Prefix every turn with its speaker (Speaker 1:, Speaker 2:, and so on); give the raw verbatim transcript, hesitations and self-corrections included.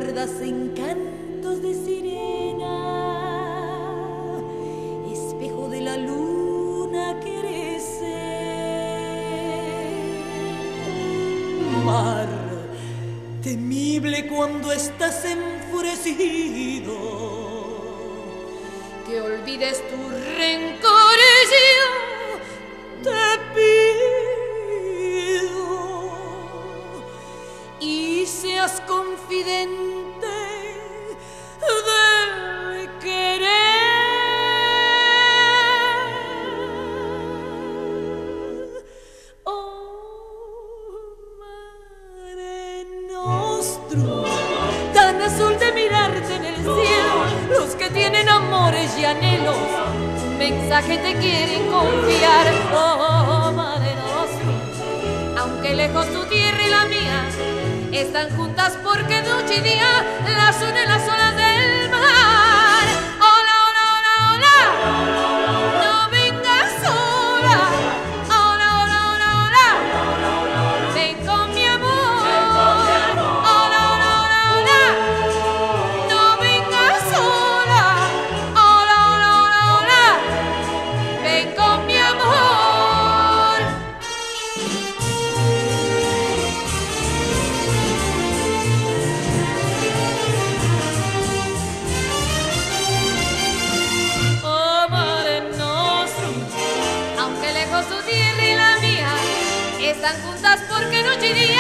Speaker 1: cuerdas en cantos de sirena, espejo de la luna crece. Mar temible cuando estás enfurecido, que olvides tu rencor y yo te pido, y seas confidente del querer. Tan azul de mirarte en el cielo, los que tienen amores y anhelos, un mensaje te quieren confiar. Oh, Mare Nostrum, aunque lejos tu tierra y la mía están juntas porque noche y día las unen las olas del mar. Hola, hola, hola, hola, no vengas sola. Hola, hola, hola, hola, ven con mi amor. Están juntas porque noche y día